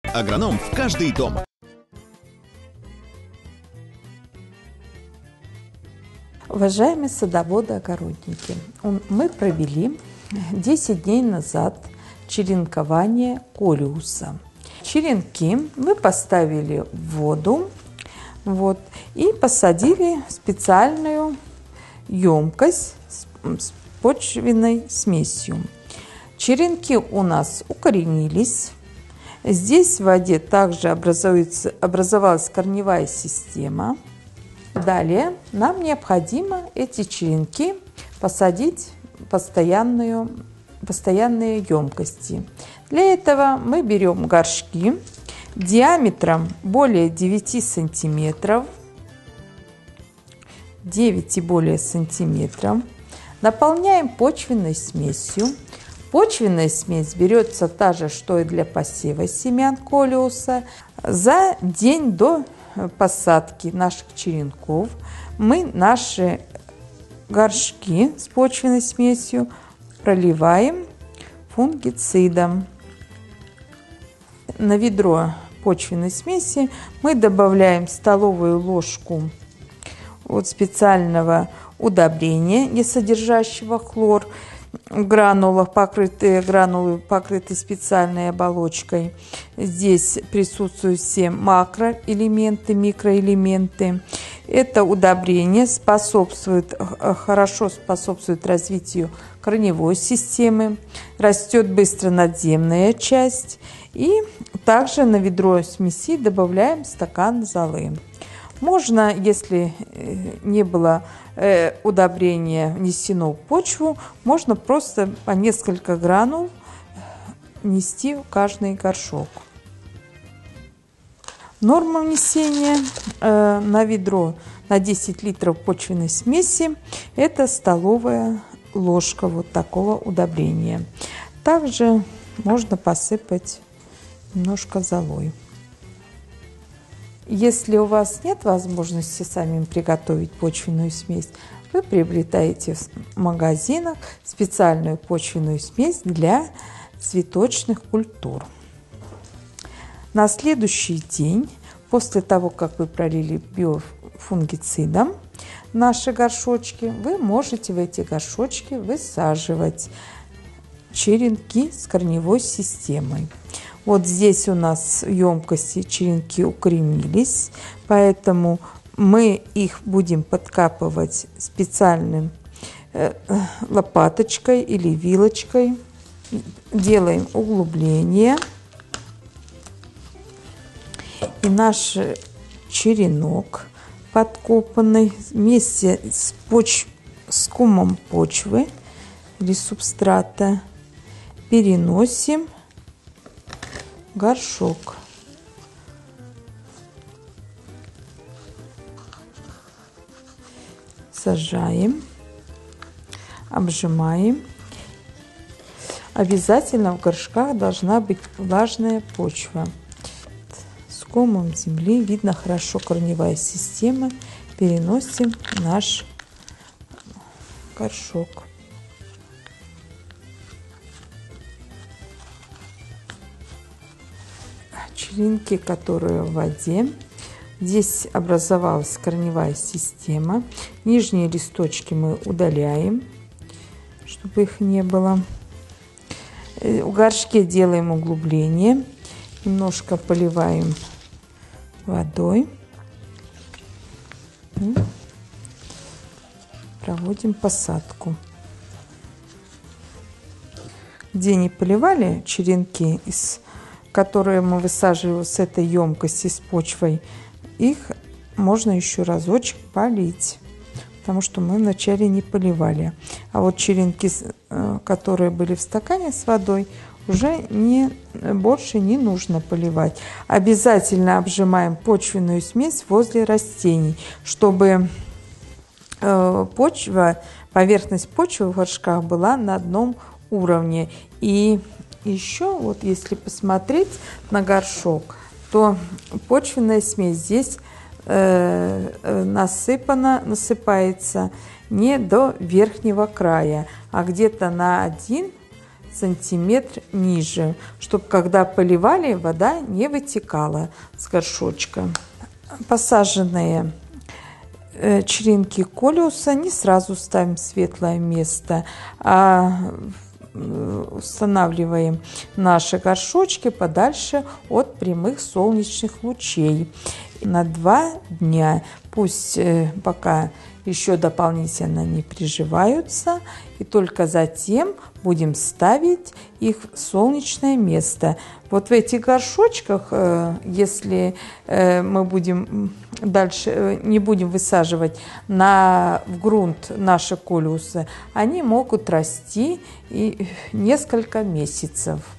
Агроном в каждый дом. Уважаемые садоводы-огородники, мы провели 10 дней назад черенкование колиуса. Черенки мы поставили в воду и посадили в специальную емкость с почвенной смесью. Черенки у нас укоренились. Здесь в воде также образовалась корневая система. Далее нам необходимо эти черенки посадить в постоянные емкости. Для этого мы берем горшки диаметром более 9 сантиметров, 9 и более сантиметров, наполняем почвенной смесью. Почвенная смесь берется та же, что и для посева семян колиуса. За день до посадки наших черенков мы наши горшки с почвенной смесью проливаем фунгицидом. На ведро почвенной смеси мы добавляем столовую ложку специального удобрения, не содержащего хлор. Гранулы покрыты специальной оболочкой. Здесь присутствуют все макроэлементы, микроэлементы. Это удобрение хорошо способствует развитию корневой системы, растет быстро надземная часть. И также на ведро смеси добавляем стакан золы. Можно, если не было удобрения внесено в почву, можно просто по несколько гранул внести в каждый горшок. Норма внесения на ведро на 10 литров почвенной смеси – это столовая ложка такого удобрения. Также можно посыпать немножко золой. Если у вас нет возможности самим приготовить почвенную смесь, вы приобретаете в магазинах специальную почвенную смесь для цветочных культур. На следующий день, после того, как вы пролили биофунгицидом наши горшочки, вы можете в эти горшочки высаживать черенки с корневой системой. Вот здесь у нас в емкости черенки укоренились, поэтому мы их будем подкапывать специальным лопаточкой или вилочкой. Делаем углубление. И наш черенок подкопанный вместе с комом почвы или субстрата переносим горшок. Сажаем, обжимаем. Обязательно в горшках должна быть влажная почва. С комом земли видно хорошо корневая система. Переносим наш горшок. Черенки, которые в воде. Здесь образовалась корневая система. Нижние листочки мы удаляем, чтобы их не было. В горшке делаем углубление. Немножко поливаем водой. И проводим посадку. Где не поливали черенки, которые мы высаживаем с этой емкости с почвой, их можно еще разочек полить, потому что мы вначале не поливали. А вот черенки, которые были в стакане с водой, уже больше не нужно поливать. Обязательно обжимаем почвенную смесь возле растений, чтобы поверхность почвы в горшках была на одном уровне. И еще, если посмотреть на горшок, то почвенная смесь здесь насыпается не до верхнего края, а где-то на 1 сантиметр ниже, чтобы когда поливали, вода не вытекала с горшочка. Посаженные черенки колиуса не сразу ставим в светлое место, а устанавливаем наши горшочки подальше от прямых солнечных лучей на 2 дня. Пусть пока еще дополнительно не приживаются, и только затем будем ставить их в солнечное место. Вот в этих горшочках, если мы будем дальше не будем высаживать в грунт наши колиусы, они могут расти и несколько месяцев.